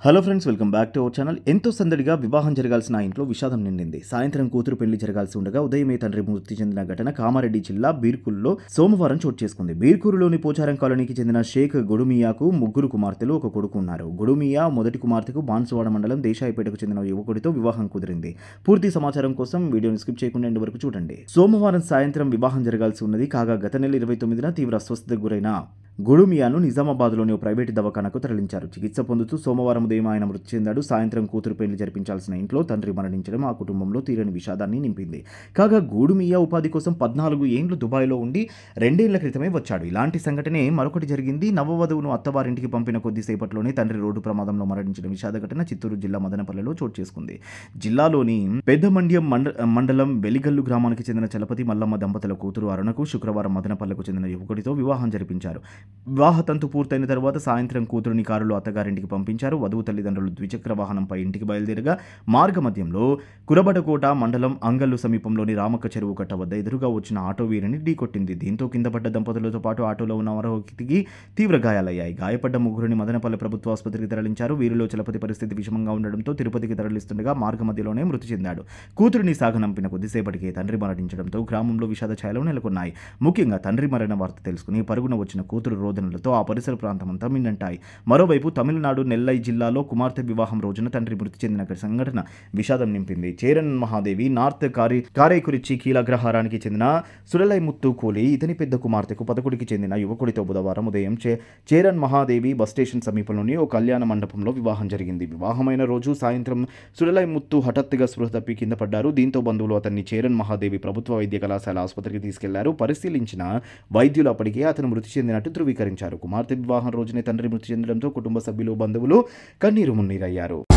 Hello friends, welcome back to our channel. ఎంతో సందడిగా వివాహం జరగాల్సిన ఇంట్లో విషాదం నిండింది. సాయంత్రం కూతురు పెళ్లి జరగాల్సి ఉండగా ఉదయమే తండ్రి మృతి చెందిన ఘటన కామారెడ్డి జిల్లా బీర్కూరులో సోమవారం చోటు చేసుకుంది. బీర్కూరులోని పోచారం కాలనీకి చెందిన షేక్ గొడుమియాకు ముగ్గురు కుమార్తెలు, ఒక కొడుకు ఉన్నారు. గొడుమియా మొదటి కుమార్తెకు బాన్సువాడ మండలం దేశాయిపేటకు చెందిన యువకుడితో వివాహం కుదిరింది. పూర్తి సమాచారం కోసం వీడియోని స్కిప్ చేయకుండా ఎండ్ వరకు చూడండి. సోమవారం సాయంత్రం వివాహం జరగాల్సి ఉన్నది. కాగా గత నెల 29న తీవ్ర అస్వస్థతకు గురైన గొడుమియాను నిజామాబాద్లోని ఓ ప్రైవేటు దవాఖానకు తరలించారు. చికిత్స పొందుతూ సోమవారం ఉదయం ఆయన మృతి చెందాడు. సాయంత్రం కూతురు పెళ్లి జరిపించాల్సిన ఇంట్లో తండ్రి మరణించడం ఆ కుటుంబంలో తీరని విషాదాన్ని నింపింది. కాగా గొడుమియా ఉపాధి కోసం 14 ఏండ్లు దుబాయ్లో ఉండి 2 ఏళ్ల క్రితమే వచ్చాడు. ఇలాంటి సంఘటనే మరొకటి జరిగింది. నవవధువును అత్తవారింటికి పంపిన కొద్దిసేపట్లోనే తండ్రి రోడ్డు ప్రమాదంలో మరణించిన విషాద ఘటన చిత్తూరు జిల్లా మదనపల్లెలో చోటు చేసుకుంది. జిల్లాలోని పెద్దమండ్యం మండలం వెలిగల్లు గ్రామానికి చెందిన చలపతి మల్లమ్మ దంపతుల కూతురు అరుణకు శుక్రవారం మదనపల్లెకు చెందిన యువకుడితో వివాహం జరిపించారు. వివాహ తంతు పూర్తయిన తర్వాత సాయంత్రం కూతురుని కారులో అత్తగారింటికి పంపించారు. వధువు తల్లిదండ్రులు ద్విచక్ర వాహనంపై ఇంటికి బయలుదేరగా మార్గమధ్యంలో కురబడకోట మండలం అంగల్లు సమీపంలోని రామక్క చెరువు కట్ట వద్ద ఎదురుగా వచ్చిన ఆటో వీరిని ఢీకొట్టింది. దీంతో కింద పడ్డ దంపతులతో పాటు ఆటోలో ఉన్న మరో వ్యక్తికి తీవ్ర గాయాలయ్యాయి. గాయపడ్డ ముగ్గురిని మదనపల్లె ప్రభుత్వ ఆసుపత్రికి తరలించారు. వీరిలో చలపతి పరిస్థితి విషమంగా ఉండడంతో తిరుపతికి తరలిస్తుండగా మార్గమధ్యలోనే మృతి చెందాడు. కూతురిని సాగనంపిన కొద్దిసేపటికే తండ్రి మరణించడంతో గ్రామంలో విషాద ఛాయలు నెలకొన్నాయి. ముఖ్యంగా తండ్రి మరణ వార్త తెలుసుకుని పరుగున వచ్చిన కూతురు రోదనలతో ఆ పరిసర ప్రాంతమంతా మిన్నంటాయి. మరోవైపు తమిళనాడు నెల్లై జిల్లాలో కుమార్తె వివాహం రోజున తండ్రి మృతి చెందిన సంఘటన విషాదం నింపింది. చేరన్ మహాదేవి నార్త్ కారైకురిచి కీలగ్రహారానికి చెందిన సురలై ముత్తు కూలి ఇతని పెద్ద కుమార్తెకు 11కి చెందిన యువకుడితో బుధవారం ఉదయం చేరన్ మహాదేవి బస్ స్టేషన్ సమీపంలోని ఓ కళ్యాణ మండపంలో వివాహం జరిగింది. వివాహమైన రోజు సాయంత్రం సురలై ముత్తు హఠాత్తుగా స్పృహ తప్పి కింద పడ్డారు. దీంతో బంధువులు అతన్ని చేరన్ మహాదేవి ప్రభుత్వ వైద్య కళాశాల ఆసుపత్రికి తీసుకెళ్లారు. పరిశీలించిన వైద్యులు అప్పటికే అతను మృతి చెందినట్టు ధృవీకరించారు. కుమార్తె వివాహం రోజునే తండ్రి మృతి చెందడంతో కుటుంబ సభ్యులు, బంధువులు కన్నీరు మున్నీరయ్యారు.